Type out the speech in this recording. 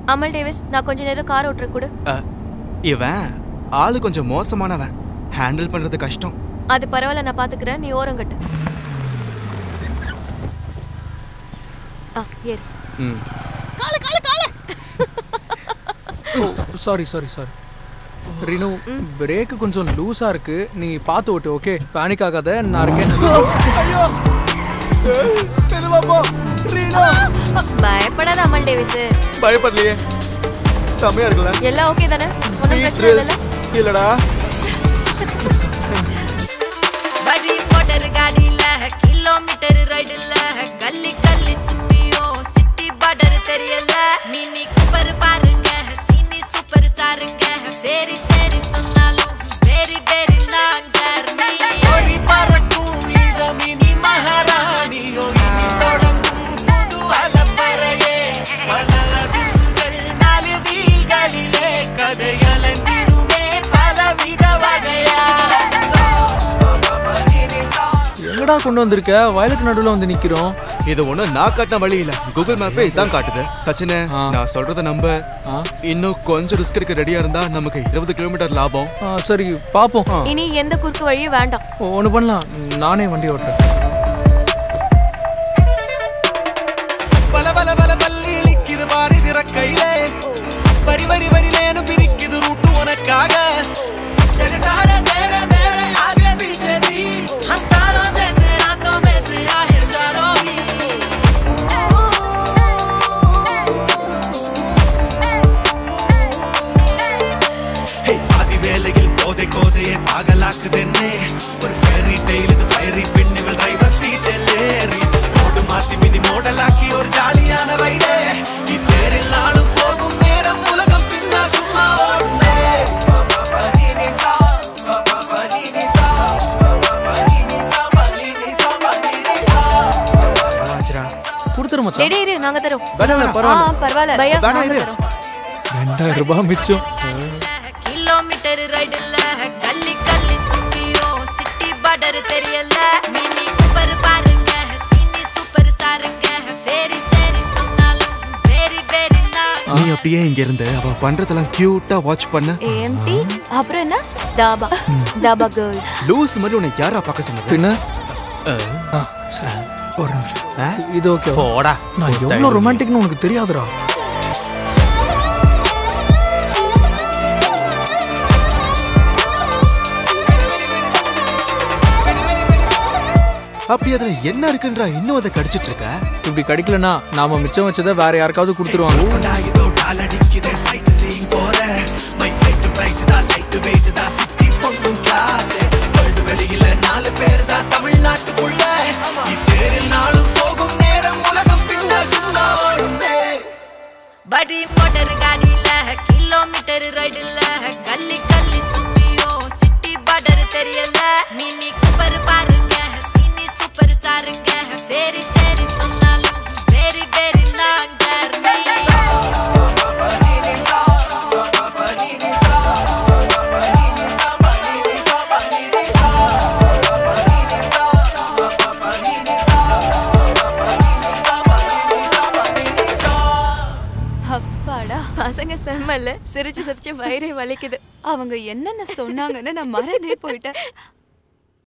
அமல் டேவிஸ், நான் கொஞ்ச நேரம் கார் ஓட்டுற கூட. இவன் ஆளு கொஞ்சம் மோசமானவன், ஹேண்டில் பண்றது கஷ்டம். அது பரவாயில்ல, நான் பாத்துக்கிறேன், நீ ஓரங்கட்டு. ஏறு. கால கால கால. Sorry sorry sorry Reenu, brake கொஞ்சம் லூஸா இருக்கு, நீ பார்த்து ஓட்டு. ஓகே, பேனிக் ஆகாத, நான் இருக்கேன். ஐயோ தெருவாப்போ ரீனு. பயப்படாத அமல் டேவிஸ். பயப்படலையே, செமையா இருக்குல்ல? எல்லாம் ஓகே தானே? ஒண்ணும் பிரச்சனை இல்லல? இல்லடா. படி மோட்டர் காடில கிலோமீட்டர் ரைடுல கல்லி கல்லி சுத்தியோ சிட்டி பார்டர் தெரியல. மினி கூப்பர் பாருங்க, சீனி சூப்பர் ஸ்டாருங்க. சரி சரி சொன்னாலும் வெரி வெரி லாங் ஜர்னி. ஓடி பறக்கும் இந்த மினி மகாராணியோ இனி தொடங்கும் புது அலப்பறையே. பலதுங்கள் நாலு வீல்களிலே கதையலந்திடுமே பலவித வகையா. எங்கடா கொண்டு வந்திருக்க? வயலுக்கு நடுவில் வந்து நிக்கிறோம். இது ஒண்ணு நான் காட்டின வழி இல்ல, கூகுள் மேப்பே இதான் காட்டுது. சச்சினே, நான் சொல்றத நம்ப. இன்னும் கொஞ்சம் ரிஸ்க் எடுக்க ரெடியா இருந்தா நமக்கு 20 கிலோமீட்டர் லாபம். சரி பாப்போம். இனி எந்த குறுக்கு வழியும் வேண்டாம். ஒண்ணு பண்ணலாம், நானே வண்டி ஓட்டுறேன். பல பல பல பல்லி இழிக்குது பாரி திறக்கையிலே. வரி வரி வரிலேனு பிரிக்குது ரூட்டு உனக்காக. जगसार मेरे मेरे आगे पीछे भी हम तारों जैसे रातों में से आए चारों ही. Hey ஆதி வேளையில் போதை கோதையே பாகலாக்குதென்னே. ஒரு ஃபேரி டெய்ல் இது ஃபயரி பெண்ணிவள் டிரைவர் சீட்டில் ஏறி ரோடு மாத்தி மினி மோடலாக்கி ஒரு ஜாலியான ரைடே. இத்தேரில் நாளும் போகும் நேரம் உலகம் பின்னா சும்மா ஓடுமே. கொடுத்துரு மச்சான். டேய் டேய், நாங்க தரோம். பரவாயில்ல. பையா, வேணாம், நாங்க இரு. தரோம். 2000 ரூபாய் மிச்சம். கிலோமீட்டர் ரைடுல கல்லி கல்லி சுத்தியோ சிட்டி பார்டர் தெரியல. மினி கூப்பர் பாருங்க, சீனி சூப்பர் ஸ்டாருங்க. சரி சரி சொன்னாலும் வெரி வெரி லாங். நீ அப்படியே இங்க இருந்து அவ பண்றதெல்லாம் கியூட்டா வாட்ச் பண்ண. ஏஎம்டி, அப்புறம் என்ன? தாபா, தாபா கேர்ள்ஸ். லூஸ் மாதிரி உன்னை யாரா பார்க்க சொன்னது? பின்ன சரி, ஒரு நிமிஷம். இது ஓகே. போடா. நான் எவ்வளவு ரொமான்டிக்னு உனக்கு தெரியாதுடா. அப்படி அதுல என்ன இருக்குன்றா இன்னும் அதை கடிச்சிட்டு இருக்க? இப்படி கடிக்கலனா நாம மிச்சம் வச்சதை வேற யாருக்காவது கொடுத்துருவாங்க. கொண்டாயிதோ டாலடிக்குதே சைட் சீயிங் போற. மை ஃபைட் பிரைட் தான் லைட் வெயிட் தான் சிட்டி பொண்ணும் கிளாஸ். வேர்ல்ட் வெளியில 4 பேர் தான் தமிழ்நாட்டுக்குள்ள. இத்தேரில் நாளும் போகும் நேரம் உலகம் பின்னா சும்மா ஓடுமே. படி மோட்டர் காடில கிலோமீட்டர் ரைடுல கல்லி கல்லி சுத்தியோ சிட்டி பார்டர் தெரியல. மினி கூப்பர் பாருங்க, சீனி சூப்பர் ஸ்டாருங்க. சரி சரி சொன்னாலும் வெரி வெரி லாங் ஜர்னி. அப்பாடா, பசங்க செம்மல்ல. சிரிச்சு சிரிச்சு வயிறே வலிக்குது. அவங்க என்னென்ன சொன்னாங்கன்னு நான் மறந்தே போயிட்டேன்.